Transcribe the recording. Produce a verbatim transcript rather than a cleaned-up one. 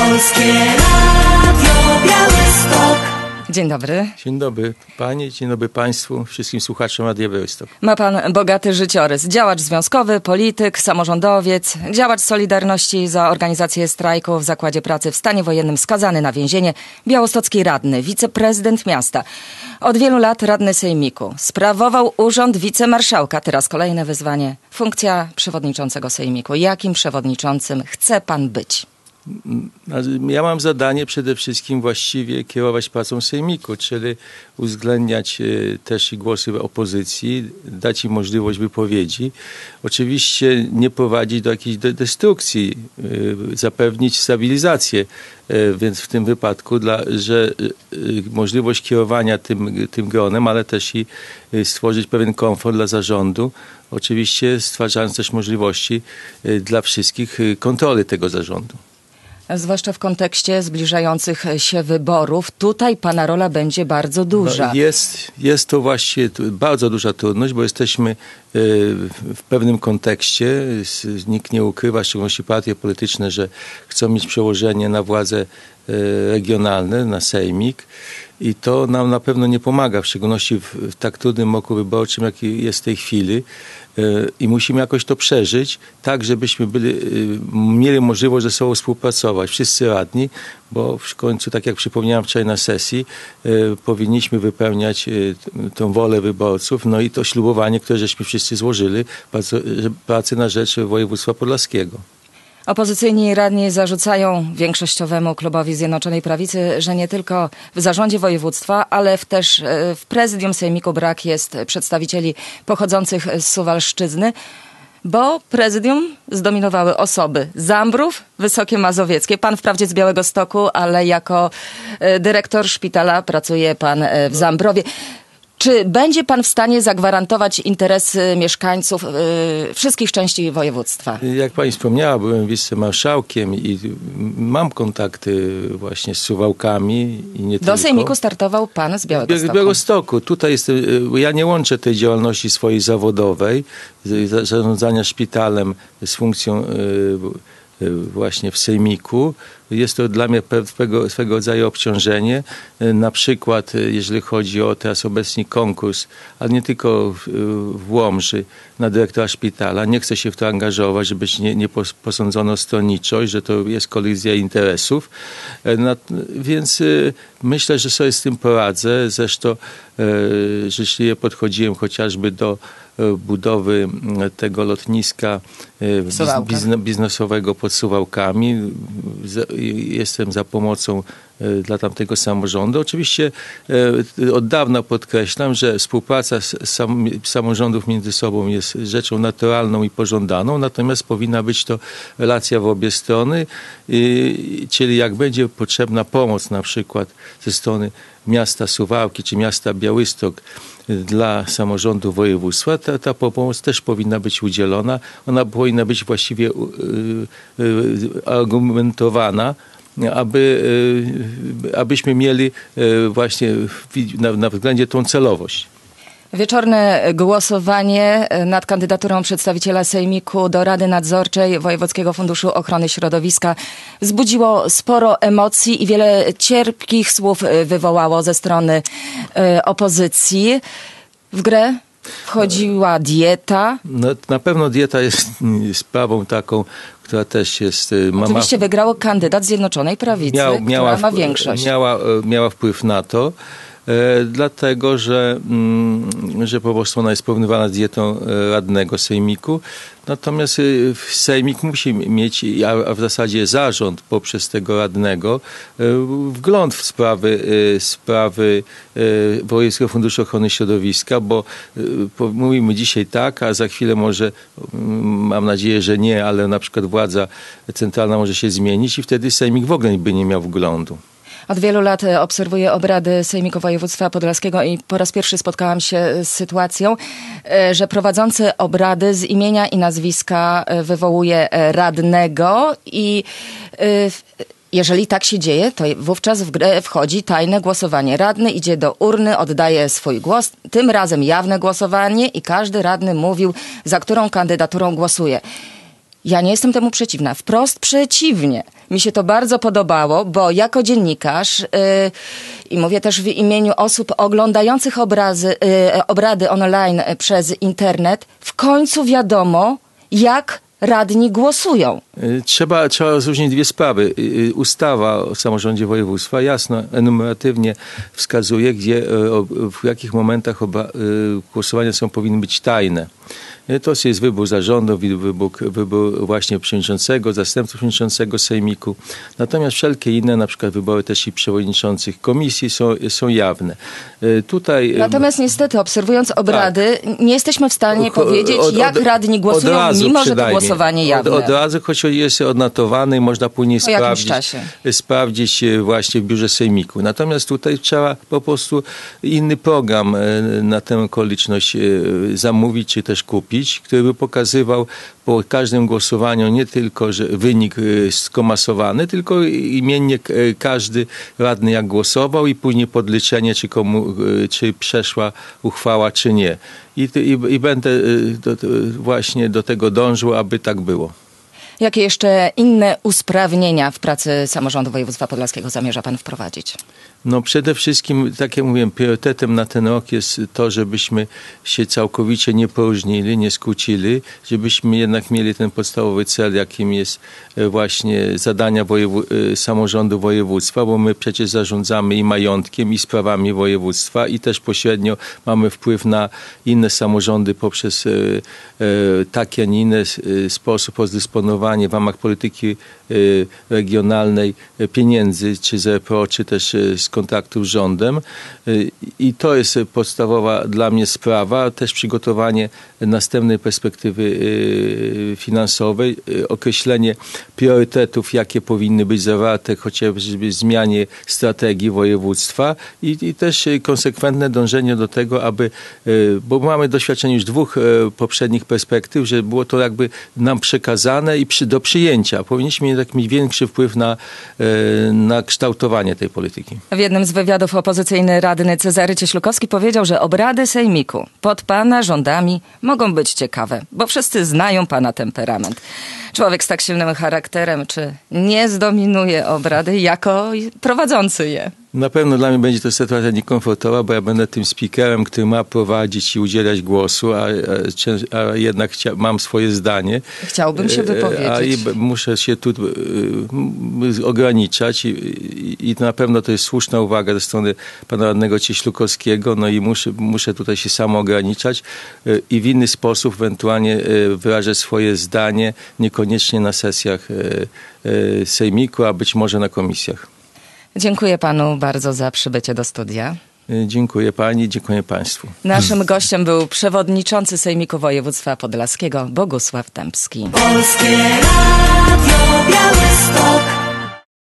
Polskie Radio Białystok. Dzień dobry. Dzień dobry Pani, dzień dobry Państwu, wszystkim słuchaczom Radia Białystok. Ma Pan bogaty życiorys. Działacz związkowy, polityk, samorządowiec, działacz Solidarności za organizację strajku w zakładzie pracy w stanie wojennym, skazany na więzienie, białostocki radny, wiceprezydent miasta. Od wielu lat radny sejmiku. Sprawował urząd wicemarszałka. Teraz kolejne wyzwanie. Funkcja przewodniczącego sejmiku. Jakim przewodniczącym chce Pan być? Ja mam zadanie przede wszystkim właściwie kierować pracą sejmiku, czyli uwzględniać też i głosy opozycji, dać im możliwość wypowiedzi. Oczywiście nie prowadzić do jakiejś destrukcji, zapewnić stabilizację, więc w tym wypadku, dla, że możliwość kierowania tym, tym gronem, ale też i stworzyć pewien komfort dla zarządu, oczywiście stwarzając też możliwości dla wszystkich kontroli tego zarządu. Zwłaszcza w kontekście zbliżających się wyborów. Tutaj Pana rola będzie bardzo duża. No jest, jest to właśnie bardzo duża trudność, bo jesteśmy w pewnym kontekście. Nikt nie ukrywa, w szczególności partie polityczne, że chcą mieć przełożenie na władze regionalne, na sejmik. I to nam na pewno nie pomaga, w szczególności w, w tak trudnym roku wyborczym, jaki jest w tej chwili. I musimy jakoś to przeżyć, tak żebyśmy byli, mieli możliwość ze sobą współpracować, wszyscy radni, bo w końcu, tak jak przypomniałem wczoraj na sesji, powinniśmy wypełniać tą wolę wyborców, no i to ślubowanie, które żeśmy wszyscy złożyli, pracy na rzecz województwa podlaskiego. Opozycyjni radni zarzucają większościowemu klubowi Zjednoczonej Prawicy, że nie tylko w zarządzie województwa, ale w też w prezydium sejmiku brak jest przedstawicieli pochodzących z Suwalszczyzny, bo prezydium zdominowały osoby Zambrów, Wysokie Mazowieckie. Pan wprawdzie z Białegostoku, ale jako dyrektor szpitala pracuje pan w Zambrowie. Czy będzie pan w stanie zagwarantować interesy mieszkańców yy, wszystkich części województwa? Jak pani wspomniała, byłem wicemarszałkiem i mam kontakty właśnie z Suwałkami i nie tylko. Do sejmiku startował pan z Białegostoku. Z Białegostoku. Tutaj jestem, ja nie łączę tej działalności swojej zawodowej, zarządzania szpitalem z funkcją yy, właśnie w sejmiku. Jest to dla mnie pewnego, swego rodzaju obciążenie. Na przykład, jeżeli chodzi o teraz obecny konkurs, ale nie tylko w, w Łomży, na dyrektora szpitala. Nie chcę się w to angażować, żeby nie, nie posądzono stronniczość, że to jest kolizja interesów. Na, więc myślę, że sobie z tym poradzę. Zresztą życzliwie podchodziłem chociażby do budowy tego lotniska biznes, biznesowego pod Suwałkami. Jestem za pomocą dla tamtego samorządu. Oczywiście od dawna podkreślam, że współpraca sam, samorządów między sobą jest rzeczą naturalną i pożądaną, natomiast powinna być to relacja w obie strony, czyli jak będzie potrzebna pomoc na przykład ze strony miasta Suwałki czy miasta Białystok dla samorządu województwa, ta, ta pomoc też powinna być udzielona. Ona powinna być właściwie argumentowana, aby, abyśmy mieli właśnie na, na względzie tą celowość. Wieczorne głosowanie nad kandydaturą przedstawiciela sejmiku do Rady Nadzorczej Wojewódzkiego Funduszu Ochrony Środowiska wzbudziło sporo emocji i wiele cierpkich słów wywołało ze strony opozycji. W grę wchodziła dieta. No, na pewno dieta jest sprawą taką, która też jest... Oczywiście ma, wygrał kandydat Zjednoczonej Prawicy, miał, miała, która ma większość. Miała, miała wpływ na to. E, dlatego, że, mm, że po prostu ona jest porównywana z dietą radnego sejmiku. Natomiast sejmik musi mieć, a w zasadzie zarząd poprzez tego radnego, wgląd w sprawy, sprawy Wojewódzkiego Funduszu Ochrony Środowiska, bo mówimy dzisiaj tak, a za chwilę może, mam nadzieję, że nie, ale na przykład władza centralna może się zmienić i wtedy sejmik w ogóle by nie miał wglądu. Od wielu lat obserwuję obrady Sejmiku Województwa Podlaskiego i po raz pierwszy spotkałam się z sytuacją, że prowadzący obrady z imienia i nazwiska wywołuje radnego i jeżeli tak się dzieje, to wówczas w grę wchodzi tajne głosowanie. Radny idzie do urny, oddaje swój głos, tym razem jawne głosowanie i każdy radny mówił, za którą kandydaturą głosuje. Ja nie jestem temu przeciwna, wprost przeciwnie. Mi się to bardzo podobało, bo jako dziennikarz yy, i mówię też w imieniu osób oglądających obrazy, yy, obrady online przez internet, w końcu wiadomo, jak radni głosują. Trzeba, trzeba rozróżnić dwie sprawy. Ustawa o samorządzie województwa jasno, enumeratywnie wskazuje, gdzie, w jakich momentach oba, głosowania są, powinny być tajne. To jest wybór zarządu, wybór, wybór właśnie przewodniczącego, zastępców przewodniczącego sejmiku. Natomiast wszelkie inne, na przykład wybory też i przewodniczących komisji są, są jawne. Tutaj... Natomiast niestety, obserwując obrady, tak, nie jesteśmy w stanie od, powiedzieć, od, jak radni głosują, mimo że to głosowanie jawne. Od, od razu, choć jest odnotowany i można później po sprawdzić, sprawdzić właśnie w biurze sejmiku. Natomiast tutaj trzeba po prostu inny program na tę okoliczność zamówić, czy też kupić, który by pokazywał po każdym głosowaniu nie tylko, że wynik skomasowany, tylko imiennie każdy radny jak głosował i później podliczenie, czy, komu, czy przeszła uchwała, czy nie. I, i, i będę do, właśnie do tego dążył, aby tak było. Jakie jeszcze inne usprawnienia w pracy samorządu województwa podlaskiego zamierza pan wprowadzić? No przede wszystkim, tak jak mówiłem, priorytetem na ten rok jest to, żebyśmy się całkowicie nie poróżnili, nie skłócili, żebyśmy jednak mieli ten podstawowy cel, jakim jest właśnie zadania wojewu- samorządu województwa, bo my przecież zarządzamy i majątkiem, i sprawami województwa i też pośrednio mamy wpływ na inne samorządy poprzez e, e, taki, a nie inny sposób rozdysponowania w ramach polityki e, regionalnej pieniędzy, czy z R P O, czy też z kontaktów z rządem. I to jest podstawowa dla mnie sprawa. Też przygotowanie następnej perspektywy finansowej, określenie priorytetów, jakie powinny być zawarte chociażby w zmianie strategii województwa i, i też konsekwentne dążenie do tego, aby, bo mamy doświadczenie już dwóch poprzednich perspektyw, że było to jakby nam przekazane i przy, do przyjęcia. Powinniśmy jednak mieć większy wpływ na, na kształtowanie tej polityki. W jednym z wywiadów opozycyjny radny Cezary Cieślukowski powiedział, że obrady sejmiku pod pana rządami mogą być ciekawe, bo wszyscy znają pana temperament. Człowiek z tak silnym charakterem, czy nie zdominuje obrady jako prowadzący je? Na pewno dla mnie będzie to sytuacja niekomfortowa, bo ja będę tym speakerem, który ma prowadzić i udzielać głosu, a, a, a jednak chcia, mam swoje zdanie. Chciałbym się wypowiedzieć. A i muszę się tu y, ograniczać i, i, i na pewno to jest słuszna uwaga ze strony pana radnego Cieślukowskiego, no i muszę, muszę tutaj się samo ograniczać y, i w inny sposób ewentualnie y, wyrażać swoje zdanie, niekoniecznie na sesjach y, y, sejmiku, a być może na komisjach. Dziękuję panu bardzo za przybycie do studia. Dziękuję pani, dziękuję państwu. Naszym gościem był przewodniczący Sejmiku Województwa Podlaskiego Bogusław Dębski. Polskie Radio Białystok.